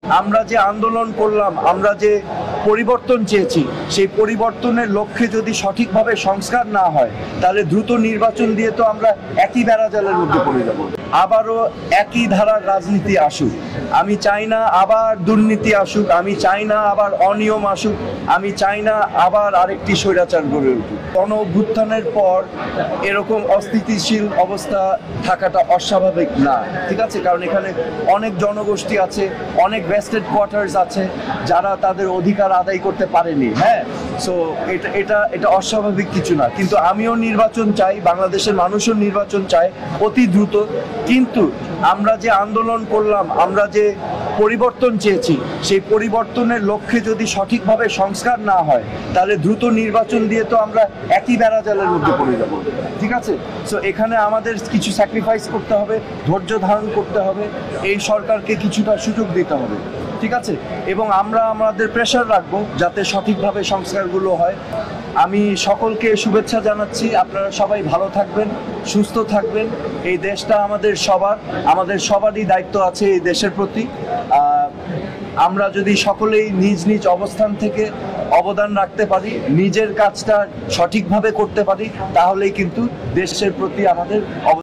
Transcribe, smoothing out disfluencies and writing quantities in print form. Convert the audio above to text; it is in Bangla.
আমরা যে আন্দোলন করলাম, আমরা যে পরিবর্তন চেয়েছি, সেই পরিবর্তনের লক্ষ্যে যদি সঠিকভাবে সংস্কার না হয়, তাহলে দ্রুত নির্বাচন দিয়ে তো আমরা একই বেড়াজালের মধ্যে পড়ে যাব। আবারও একই ধারার রাজনীতি আসুক। আমি চাই না আবার দুর্নীতি আসুক, আমি চাই না আবার অনিয়ম আসুক, আমি চাই না আবার আরেকটি স্বৈরাচার গড়ে উঠুক। গণ অভ্যুত্থানের পর এরকম অস্থিতিশীল অবস্থা থাকাটা অস্বাভাবিক না, ঠিক আছে? কারণ এখানে অনেক জনগোষ্ঠী আছে, অনেক ভেস্টেড কোয়ার্টার্স আছে যারা তাদের অধিকার আদায় করতে পারেনি। হ্যাঁ, সো এটা অস্বাভাবিক কিছু না। কিন্তু আমিও নির্বাচন চাই, বাংলাদেশের মানুষও নির্বাচন চায় অতি দ্রুত। কিন্তু আমরা যে আন্দোলন করলাম, আমরা যে পরিবর্তন চেয়েছি, সেই পরিবর্তনের লক্ষ্যে যদি সঠিকভাবে সংস্কার না হয়, তাহলে দ্রুত নির্বাচন দিয়ে তো আমরা একই বেড়াজালের মধ্যে পড়ে যাব, ঠিক আছে? সো এখানে আমাদের কিছু স্যাক্রিফাইস করতে হবে, ধৈর্য ধারণ করতে হবে, এই সরকারকে কিছুটা সুযোগ দিতে হবে, ঠিক আছে? এবং আমরা আমাদের প্রেশার রাখবো যাতে সঠিকভাবে সংস্কারগুলো হয়। আমি সকলকে শুভেচ্ছা জানাচ্ছি। আপনারা সবাই ভালো থাকবেন, সুস্থ থাকবেন। এই দেশটা আমাদের সবারই দায়িত্ব আছে এই দেশের প্রতি। আমরা যদি সকলেই নিজ নিজ অবস্থান থেকে অবদান রাখতে পারি, নিজের কাজটা সঠিকভাবে করতে পারি, তাহলেই কিন্তু দেশের প্রতি আমাদের